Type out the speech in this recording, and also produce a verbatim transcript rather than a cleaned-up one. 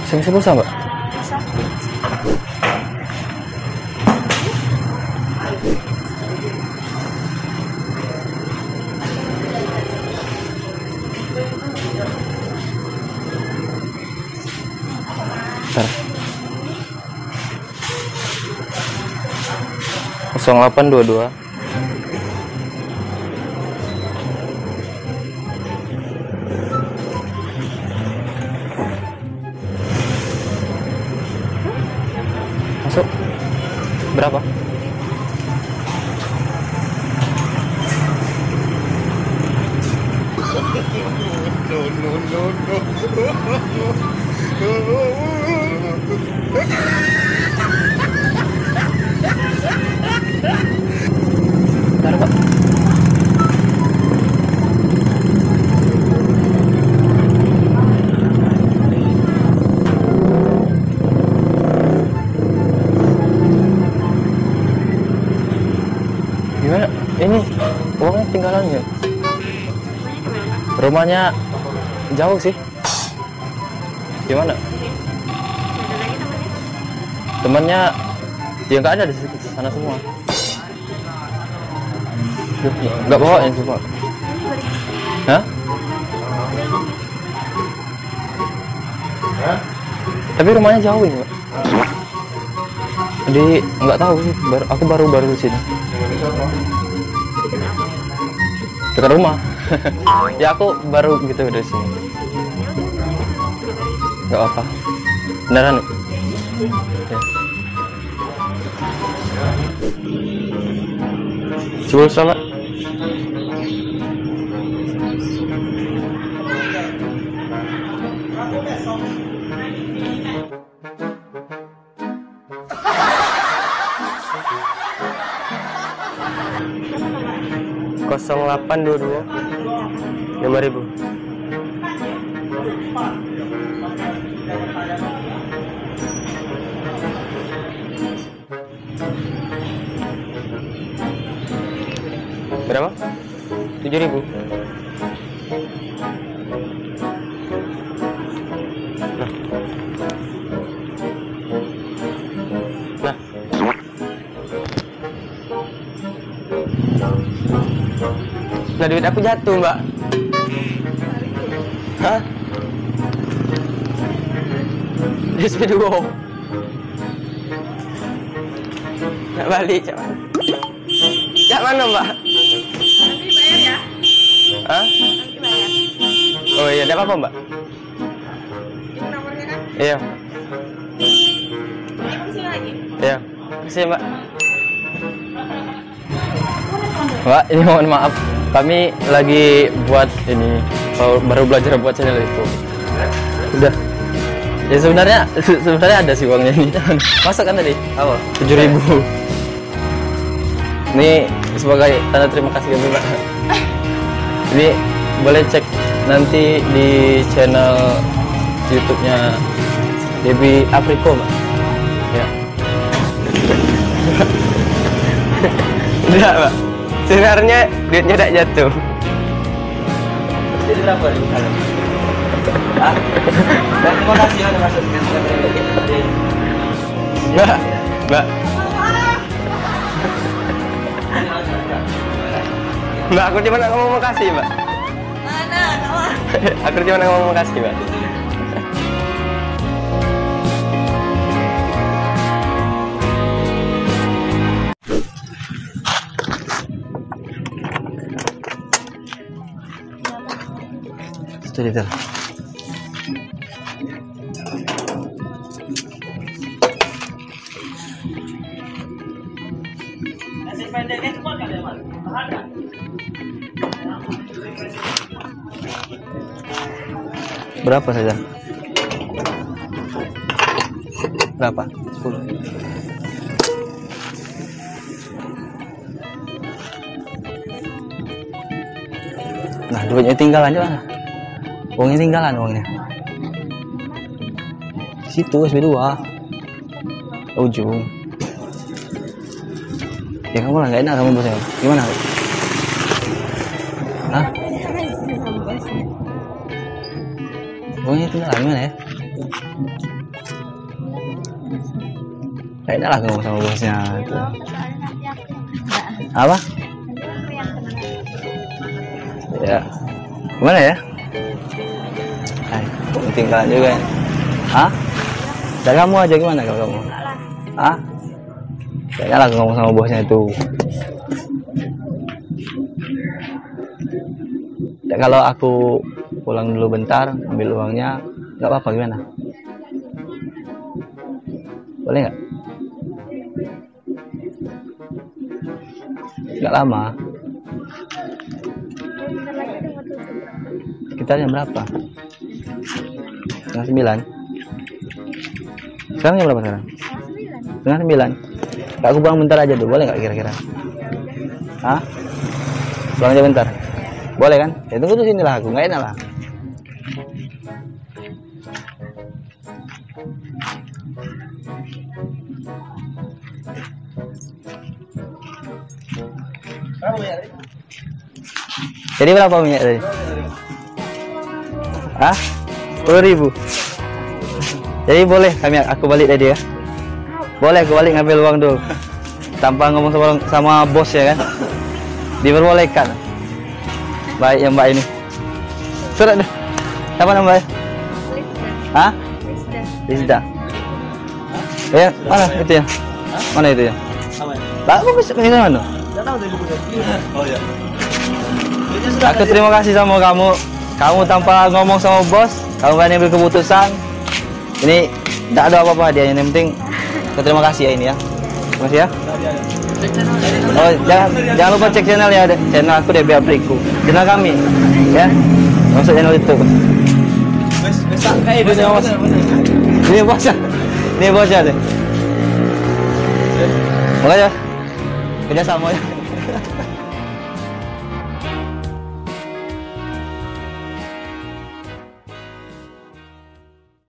Bisa bisa pulsa mbak? Bisa. Bentar. nol delapan dua dua masuk berapa? No, no, no, no. Bentar pak. Gimana? Ini uangnya tinggalan ya? Rumahnya jauh sih. Gimana? Temannya ya nggak ada di sana semua. Nggak bawa yang semua. Hah? Tapi rumahnya jauh ini, Pak. Jadi nggak tahu sih. Baru, aku baru baru di sini. Dekat rumah. Ya aku baru gitu dari sini. Nggak apa. Beneran. Ya. Coba sama. nol delapan dua dua lima ribu. Berapa? tujuh ribu. Nah. Nah. Nah, duit aku jatuh, Mbak. Hah? S P dua. Nggak balik, Cak. Cak mana, Mbak? Nanti bayar ya. Hah? Nanti bayar. Oh iya, ada apa-apa, Mbak? Ini nomornya kan? Iya. Ini fungsi lagi. Iya. Makasih, Mbak. Mbak, ini mohon maaf. Kami lagi buat ini baru belajar buat channel itu. Udah. Ya sebenarnya se- sebenarnya ada sih uangnya ini. Masuk kan tadi? Apa? tujuh ribu. Ini sebagai tanda terima kasih kami, Mbak. Ini boleh cek nanti di channel YouTube-nya Debbie Apriko, Mbak. Ya. Udah, Mbak. Sebenarnya duitnya udah jatuh. Jadi berapa nih kalian? Ah, terima kasih udah masuk ke channel ini. Mbak, Mbak. Mbak, aku cuma ngomong makasih, Mbak. Mana, kawan? Aku cuma ngomong makasih, Mbak. Itu dia. Berapa saja? Berapa? sepuluh. Nah, duitnya tinggalan aja lah. Uangnya tinggalan uangnya. Situ S P dua. Ujung. Ya kamu lah nggak enak kamu bosnya. Gimana? Hah? Uangnya tinggalan gimana ya? Kayaknya lah ngomong sama bosnya itu. Soalnya nanti aku enggak. Apa? Aku yang kena. Ya. Gimana ya? Hai, kok penting kalian juga ya? Hah? Dan kamu aja gimana kalau kamu? Enggak lah. Hah? Kayaknya lah ngomong sama bosnya itu. Ya, kalau aku pulang dulu bentar, ambil uangnya, nggak apa-apa gimana? Boleh nggak? Nggak lama. Bentar lagi udah mau tutup. Sekitarnya berapa? Setengah sembilan. Sekarang jam berapa sekarang? Setengah sembilan. Setengah sembilan. Kak, aku pulang bentar aja dulu, boleh nggak kira-kira? Hah? Pulang aja bentar. Boleh kan? Ya tunggu tuh sini lah aku, nggak enak lah. Jadi berapa minyak tadi? Hah? Sepuluh ribu. Jadi boleh kami aku balik tadi ya? Boleh aku balik ngambil uang dulu. Tanpa ngomong sama, sama bos ya kan? Diperbolehkan. Baik ya mbak ini. Surat deh. Siapa namanya? Hah? Rizda. Ya, mana itu ya? Mana itu ya? Lah, aku bisa ini mana? Oh ya. Aku terima kasih sama kamu. Kamu tanpa ngomong sama bos, kamu berani ambil keputusan. Ini tidak ada apa-apa dia. Yang penting aku terima kasih ya ini ya. Terima kasih ya. Oh, jangan jangan lupa cek channel ya, channel aku D B Apriku. Channel kami ya. Masuk channel itu. Wes, wes kayak itu bos. Ini bosnya. Ini bosnya deh. Makanya kerja sama ya.